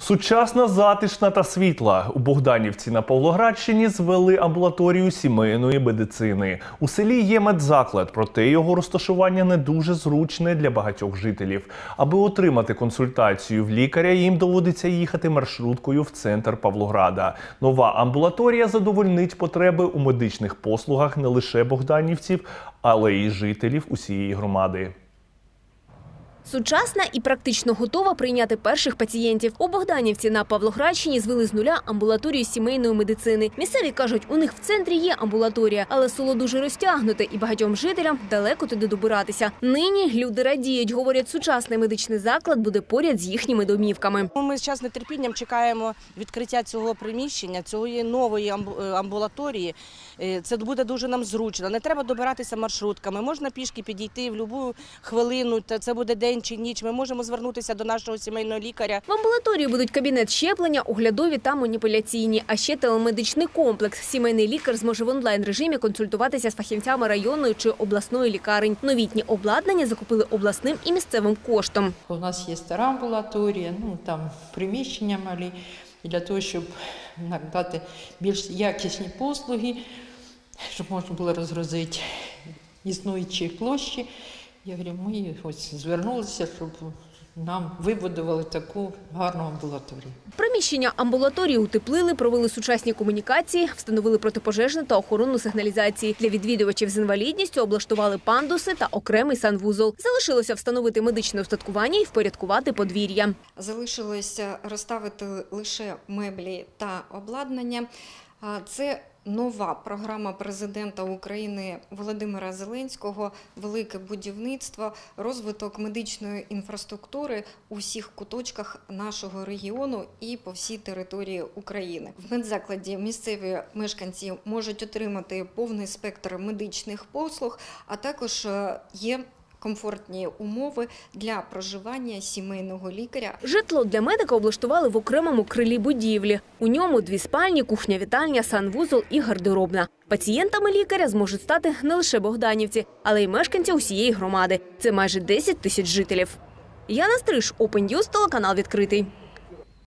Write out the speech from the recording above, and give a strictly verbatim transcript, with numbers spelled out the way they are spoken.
Сучасна, затишна та світла. У Богданівці на Павлоградщині звели амбулаторію сімейної медицини. У селі є медзаклад, проте його розташування не дуже зручне для багатьох жителів. Аби отримати консультацію в лікаря, їм доводиться їхати маршруткою в центр Павлограда. Нова амбулаторія задовольнить потреби у медичних послугах не лише богданівців, але й жителів усієї громади. Сучасна і практично готова прийняти перших пацієнтів. У Богданівці на Павлоградщині звели з нуля амбулаторію сімейної медицини. Місцеві кажуть, у них в центрі є амбулаторія, але село дуже розтягнуте і багатьом жителям далеко туди добиратися. Нині люди радіють, говорять, сучасний медичний заклад буде поряд з їхніми домівками. Ми зараз з нетерпінням чекаємо відкриття цього приміщення, цієї нової амбулаторії. Це буде дуже нам зручно. Не треба добиратися маршрутками, можна пішки підійти в будь-яку хвилину, це буде день чи ніч, ми можемо звернутися до нашого сімейного лікаря. В амбулаторії будуть кабінет щеплення, оглядові та маніпуляційні, а ще телемедичний комплекс. Сімейний лікар зможе в онлайн-режимі консультуватися з фахівцями районної чи обласної лікарень. Новітні обладнання закупили обласним і місцевим коштом. У нас є стара амбулаторія, ну там приміщення малі, для того, щоб надати більш якісні послуги, щоб можна було розгрузити існуючі площі. Я говорю, ми ось звернулися, щоб нам вибудували таку гарну амбулаторію. Приміщення амбулаторії утеплили, провели сучасні комунікації, встановили протипожежну та охоронну сигналізації. Для відвідувачів з інвалідністю облаштували пандуси та окремий санвузол. Залишилося встановити медичне устаткування і впорядкувати подвір'я. Залишилося розставити лише меблі та обладнання. Це нова програма президента України Володимира Зеленського «Велике будівництво», розвиток медичної інфраструктури у всіх куточках нашого регіону і по всій території України. В медзакладі місцеві мешканці можуть отримати повний спектр медичних послуг, а також є комфортні умови для проживання сімейного лікаря. Житло для медика облаштували в окремому крилі будівлі. У ньому дві спальні, кухня-вітальня, санвузол і гардеробна. Пацієнтами лікаря зможуть стати не лише богданівці, але й мешканці усієї громади. Це майже десять тисяч жителів. Яна Стриж, Open News, телеканал «Відкритий».